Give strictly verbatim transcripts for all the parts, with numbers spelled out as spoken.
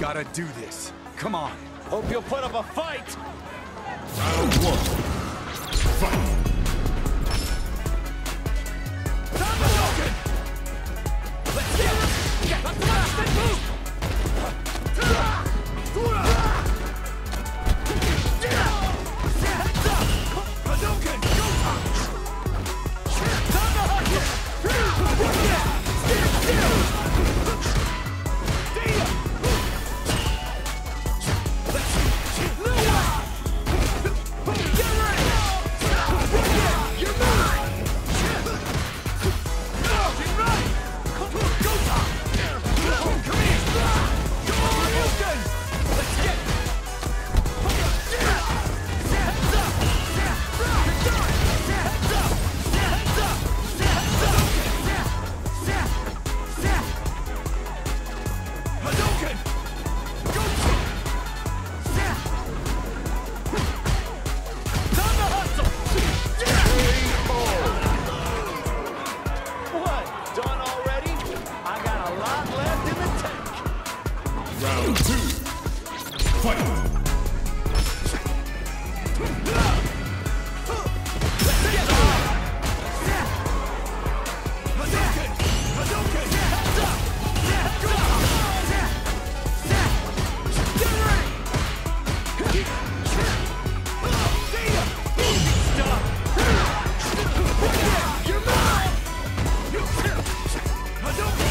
gotta do this. Come on. Hope you'll put up a fight! Round one. Fight! Let's get it! Get up to last and move! Heads up! Hadouken! Go time! Time to hustle! Stand still! Damn! Let's little one! Get ready! You're mine! Get right! Go time! Come here! Go on, Hadouken! Let's get it! Heads up! Heads up! Heads up! Heads up! Hadouken! Go to! Time to hustle! What? Done already? I got a lot left in the tank. Round two. Fight! Let's get it! Hadouken! Hadouken! Heads up! Go! Get ready! See ya! Easy stuff! You're mine! Hadouken!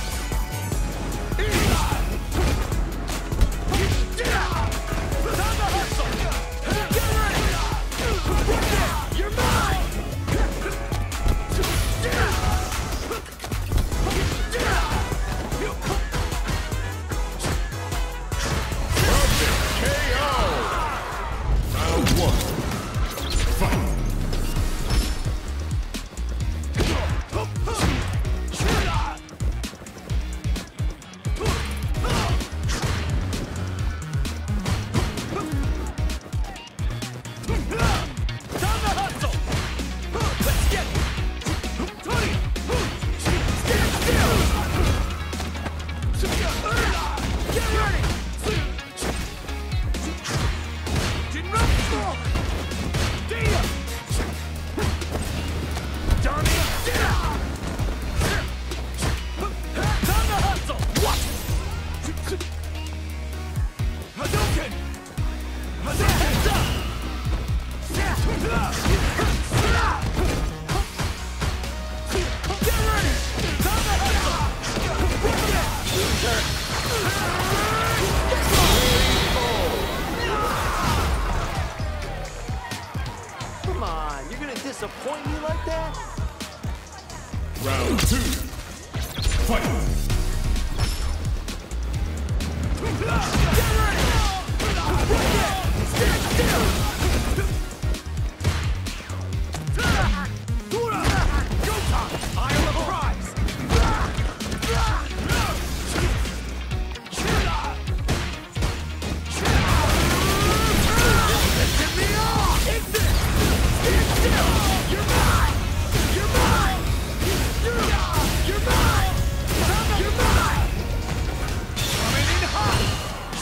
Time to hustle! Get ready! You're mine! K O! Round one. Fight! Time to hustle! Let's get it! Tony! Stand still! Get ready! Damn! Johnny! Time to hustle! What? Hadouken! Heads up! Get ready! Time to hustle! Come on, you're gonna disappoint me like that? Round two. Fight! Get ready! Stand still! Go time! Eye on the prize! Get me off! Take this! Stand still! You're mine! You're mine! You're mine! You're mine! Coming in hot!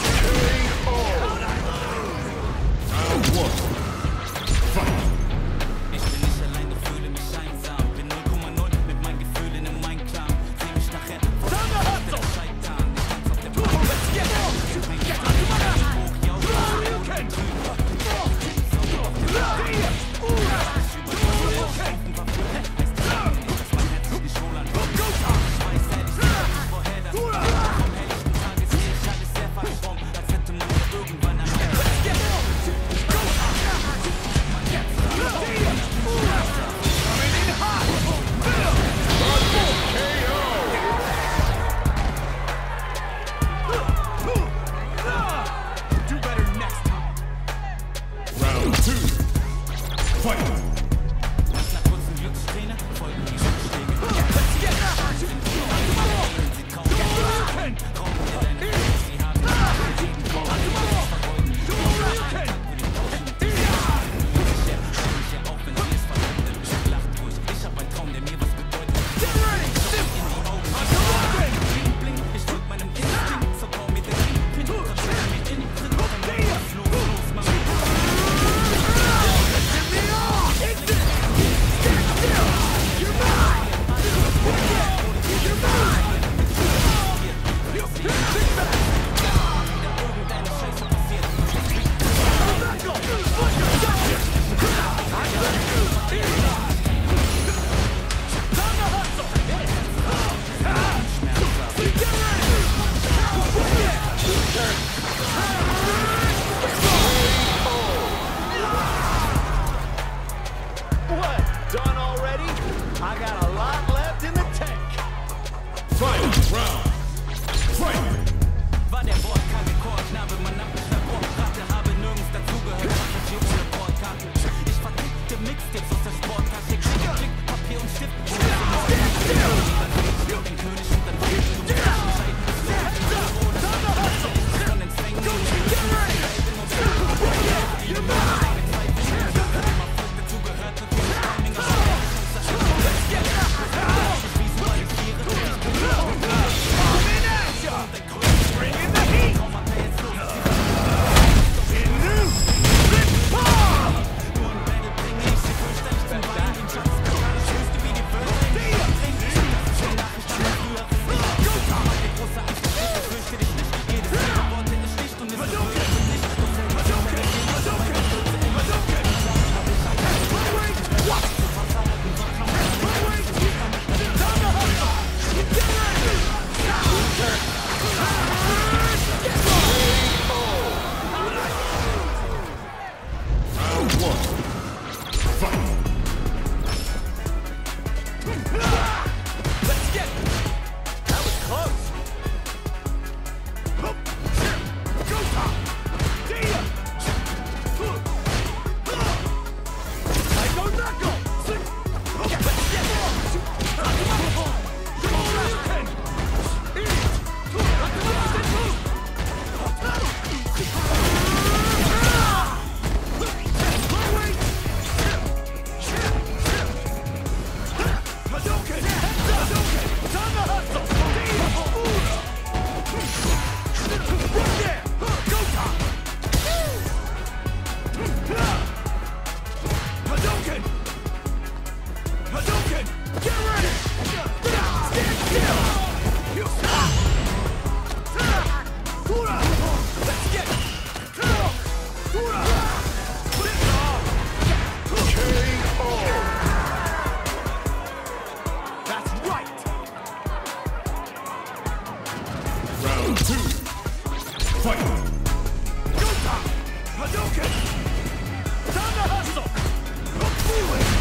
Fight! Go time! Hadouken! Time to hustle! Look through it!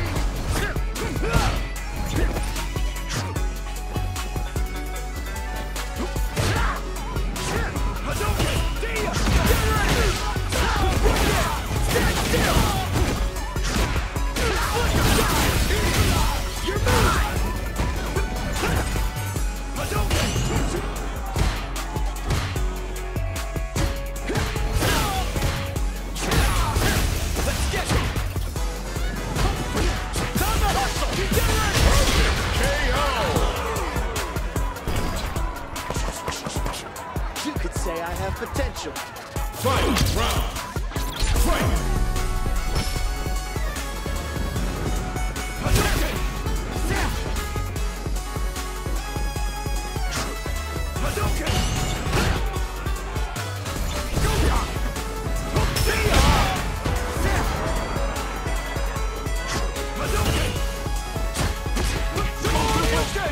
Hadouken! Dia! Get ready! Stand still! You're moving! Hadouken! Let's get it! Time to hustle! Get ready! K O! You could say I have potential. Final round! Fight! Hadouken! Hadouken! Go-Yan! Dia! Hadouken! Hadouken!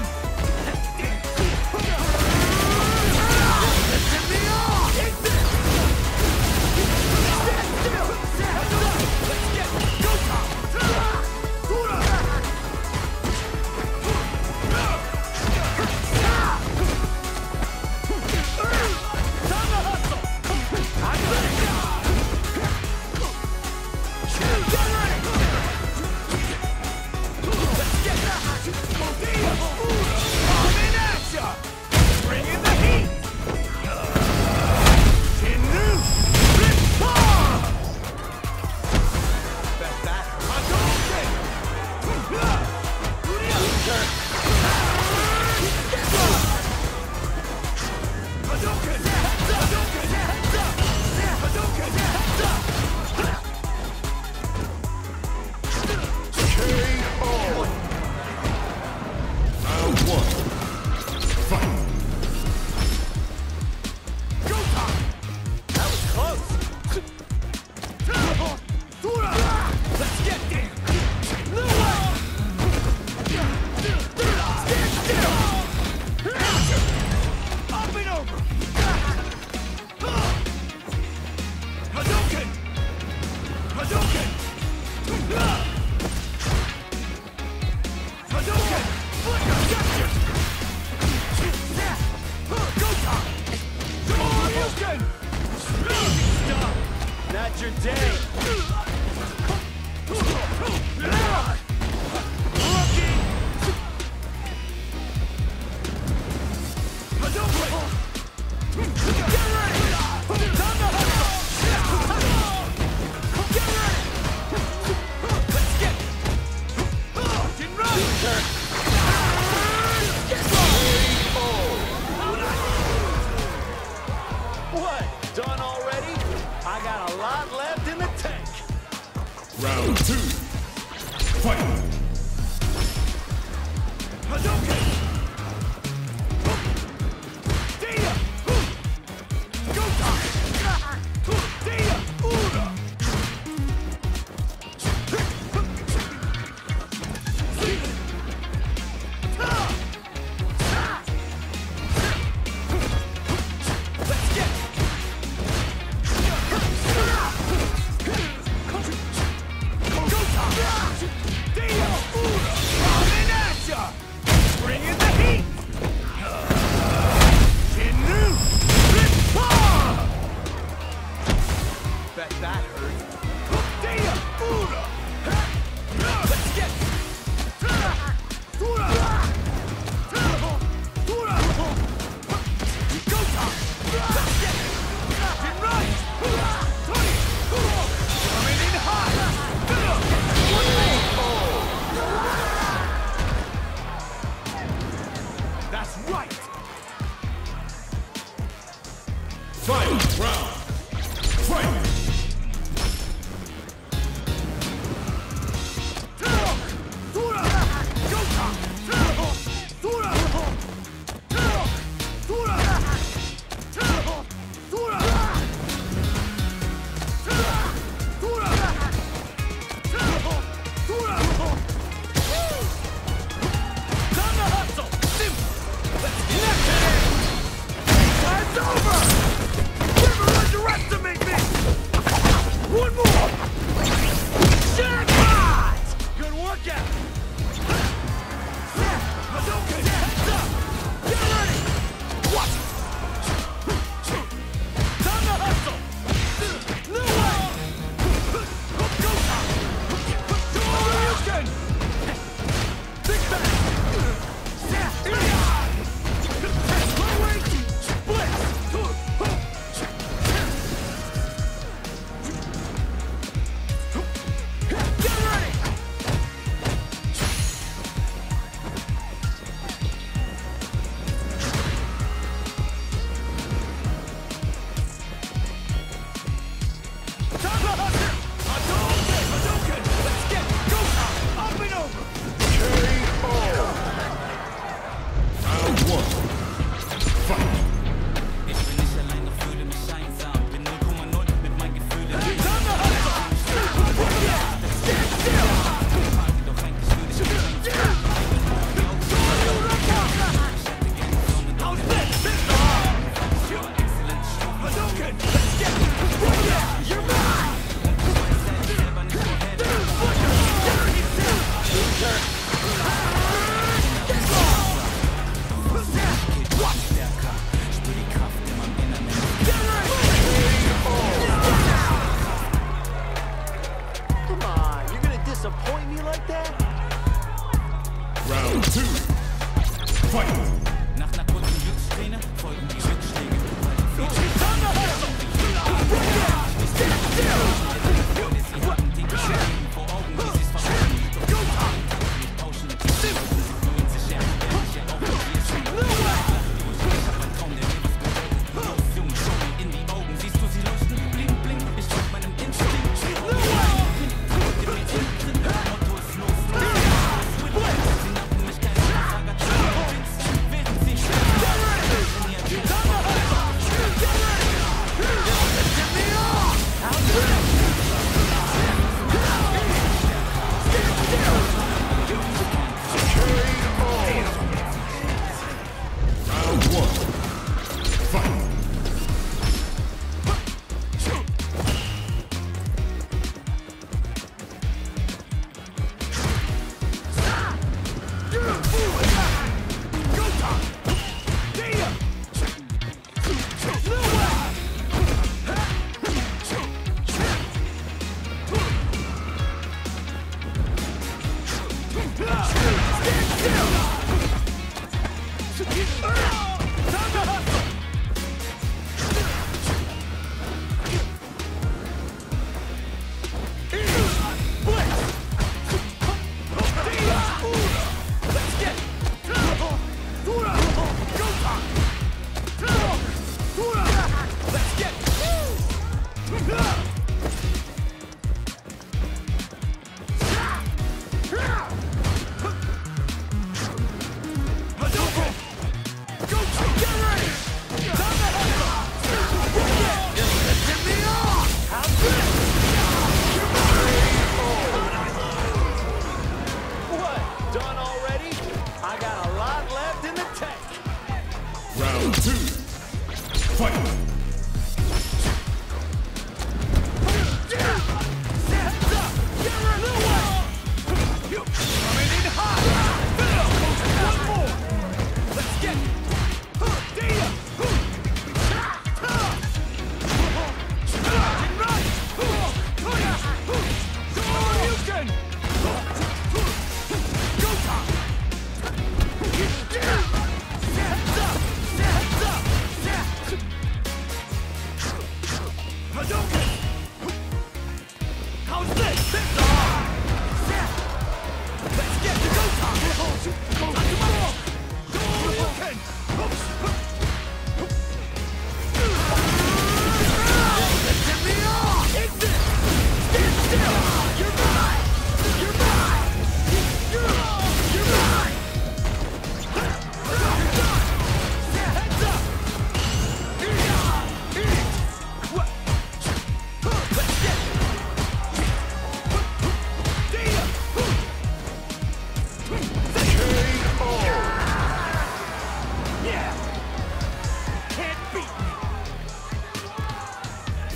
Listen me off! Take this! Stand still! Let's get Go-Yan! Dura! Time to hustle! I'm ready! Get ready! Let's get Dia! I'm in action! Bring in the heat! Jinnu! Rip-Paw! Bet that Hadouken! Hadouken! Hadouken! Hadouken! K O! Round one. Fight! Go time! That was close! Dura! Let's get there! No way! Stand still! Up and over! Hadouken! Hadouken! Hadouken! Objection! Go time! Hadouken! Stop! Not your day! Rookie! Hadouken! Get ready! Time to hustle! Get ready! Let's get it! Fucking run! Get What? Done already? I got a lot left in the tank. Round two. Fight! Hadouken! Dia! Go time! Dia! Ura! Let's get it! Go time! Dia! Ura! I'm in action! Bring in the heat! Jinnu! Rip-Paw! Bet that hurt. Dia! Ura! Let's get it! Dura! Dura! Go time! Let's get it! Get right! Tony! Coming in hot! That's right! Final round! Fight! Dura! Go time! Dura! Dura! Dura! Dura! Dura! Dura! Time to hustle! Simple! Let's connect it in! Time's over!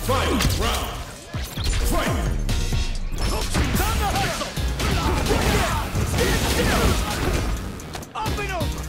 Final round. Fight! Time to hustle! Stand still! Up and over!